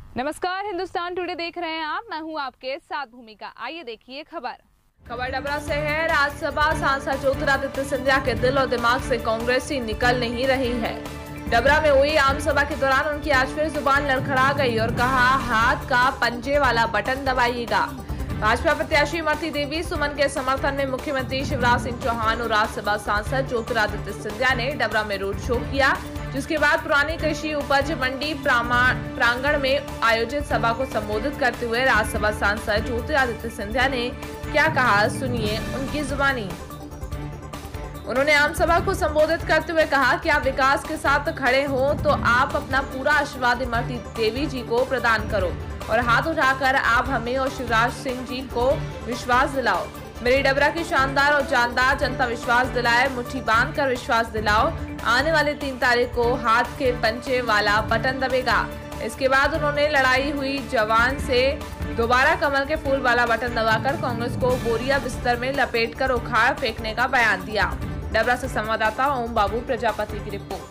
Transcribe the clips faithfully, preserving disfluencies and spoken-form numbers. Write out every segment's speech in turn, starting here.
नमस्कार, हिंदुस्तान टुडे देख रहे हैं आप। मैं हूं आपके साथ भूमिका। आइए देखिए खबर खबर डबरा से है। राज्यसभा सांसद ज्योतिरादित्य सिंधिया के दिल और दिमाग से कांग्रेसी निकल नहीं रही है। डबरा में हुई आम सभा के दौरान उनकी आज फिर जुबान लड़खड़ा गई और कहा, हाथ का पंजे वाला बटन दबाइएगा। भाजपा प्रत्याशी इमरती देवी सुमन के समर्थन में मुख्यमंत्री शिवराज सिंह चौहान और राज्यसभा सांसद ज्योतिरादित्य सिंधिया ने डबरा में रोड शो किया, जिसके बाद पुरानी कृषि उपज मंडी प्रांगण में आयोजित सभा को संबोधित करते हुए राज्यसभा सांसद ज्योतिरादित्य सिंधिया ने क्या कहा, सुनिए उनकी जुबानी। उन्होंने आम सभा को संबोधित करते हुए कहा कि आप विकास के साथ खड़े हो तो आप अपना पूरा आशीर्वाद इमरती देवी जी को प्रदान करो और हाथ उठाकर आप हमें और शिवराज सिंह जी को विश्वास दिलाओ। मेरी डबरा की शानदार और जानदार जनता विश्वास दिलाए, मुट्ठी बांध कर विश्वास दिलाओ। आने वाले तीन तारीख को हाथ के पंचे वाला बटन दबेगा। इसके बाद उन्होंने लड़ाई हुई जवान से दोबारा कमल के फूल वाला बटन दबाकर कांग्रेस को बोरिया बिस्तर में लपेटकर उखाड़ फेंकने का बयान दिया। डबरा से संवाददाता ओम बाबू प्रजापति की रिपोर्ट।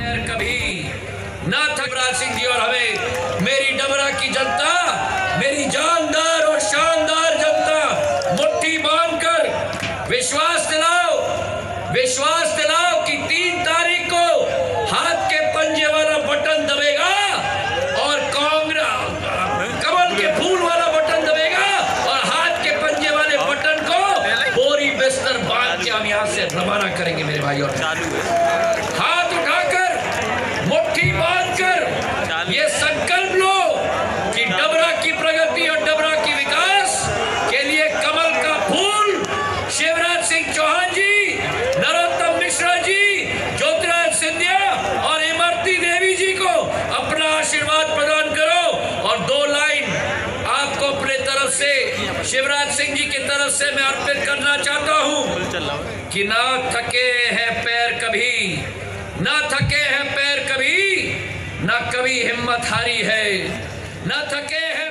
कभी ना शिवराज सिंह जी और हमें मेरी डबरा की जनता, मेरी जानदार और शानदार जनता मुट्ठी बांधकर विश्वास दिलाओ, विश्वास दिलाओ कि तीन तारीख को हाथ के पंजे वाला बटन दबेगा और कांग्रेस कमल के फूल वाला बटन दबेगा और हाथ के पंजे वाले बटन को बोरी बिस्तर बांध के हम यहाँ से रवाना करेंगे। मेरे भाई और हाथ उठाकर मुट्ठी बांधकर ये संकल्प लो कि डबरा की प्रगति और डबरा की विकास के लिए कमल का फूल शिवराज सिंह चौहान जी, नरोत्तम मिश्रा जी, ज्योतिरादित्य सिंधिया और इमरती देवी जी को अपना आशीर्वाद प्रदान करो। और दो लाइन आपको अपने तरफ से शिवराज सिंह जी की तरफ से मैं अर्पित करना चाहता हूं कि ना थके हैं पैर कभी, ना थके हैं पैर कभी, ना कभी हिम्मत हारी है, ना थके हैं